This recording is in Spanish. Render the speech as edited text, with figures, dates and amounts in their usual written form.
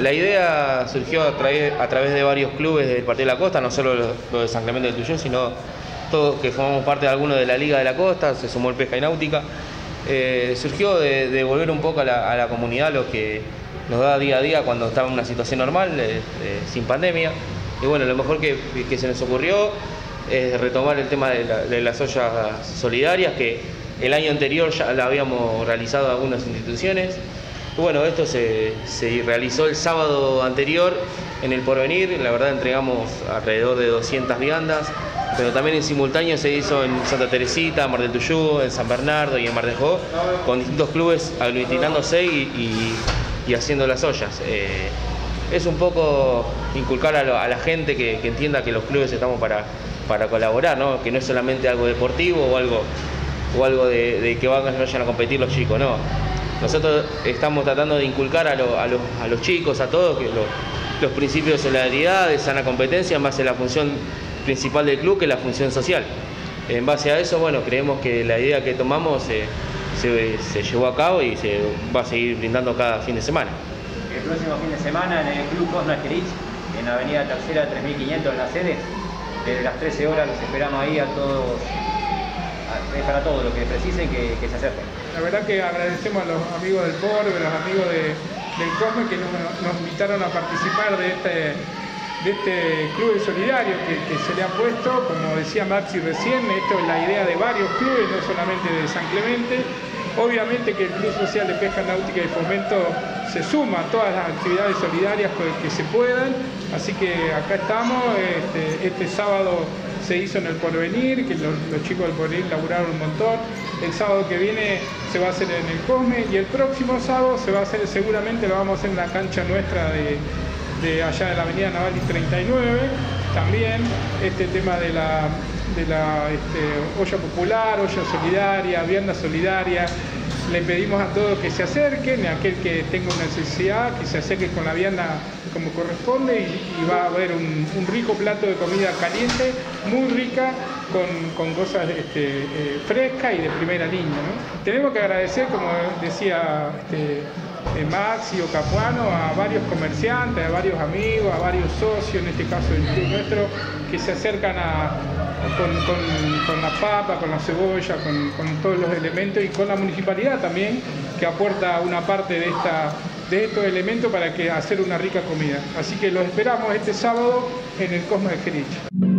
La idea surgió a través de varios clubes del Partido de la Costa, no solo lo de San Clemente del Tuyú, sino todos que formamos parte de alguno de la Liga de la Costa, se sumó el Pesca y Náutica. Surgió de volver un poco a la comunidad lo que nos da día a día cuando estamos en una situación normal, sin pandemia. Y bueno, lo mejor que se nos ocurrió es retomar el tema de las ollas solidarias, que el año anterior ya la habíamos realizado algunas instituciones. Y bueno, esto se realizó el sábado anterior en El Porvenir. La verdad entregamos alrededor de 200 viandas, pero también en simultáneo se hizo en Santa Teresita, Mar del Tuyú, en San Bernardo y en Mar de Ajó, con distintos clubes aglutinándose y haciendo las ollas. Es un poco inculcar a la gente que entienda que los clubes estamos para colaborar, ¿no? Que no es solamente algo deportivo o algo de que vayan a competir los chicos, no. Nosotros estamos tratando de inculcar a los chicos, a todos, que los principios de solidaridad, de sana competencia, en base a la función principal del club, que es la función social. En base a eso, bueno, creemos que la idea que tomamos se llevó a cabo y se va a seguir brindando cada fin de semana. El próximo fin de semana en el Club Cosno Esquerich, en Avenida Tercera 3500 en la sede, desde las 13 horas los esperamos ahí a todos, para todos los que precisen que se acerquen. La verdad que agradecemos a los amigos del POR, a los amigos del COSME que nos invitaron a participar de este club solidario que se le ha puesto. Como decía Maxi recién, esto es la idea de varios clubes, no solamente de San Clemente. Obviamente que el Club Social de Pesca Náutica y Fomento se suma a todas las actividades solidarias que se puedan, así que acá estamos. Este sábado se hizo en El Porvenir, que los chicos del Porvenir laburaron un montón. El sábado que viene se va a hacer en el Cosme y el próximo sábado se va a hacer, seguramente lo vamos a hacer en la cancha nuestra de allá de la Avenida Naval 39. También este tema de la olla popular, olla solidaria, vianda solidaria. Le pedimos a todos que se acerquen, a aquel que tenga una necesidad, que se acerque con la vianda como corresponde y va a haber un rico plato de comida caliente, muy rica, con cosas frescas y de primera línea, ¿no? Tenemos que agradecer, como decía Maxi o Capuano, a varios comerciantes, a varios amigos, a varios socios, en este caso del club nuestro, que se acercan con la papa, con la cebolla, con todos los elementos, y con la municipalidad también, que aporta una parte de estos elementos para hacer una rica comida. Así que los esperamos este sábado en el Cosmo de Esquerich.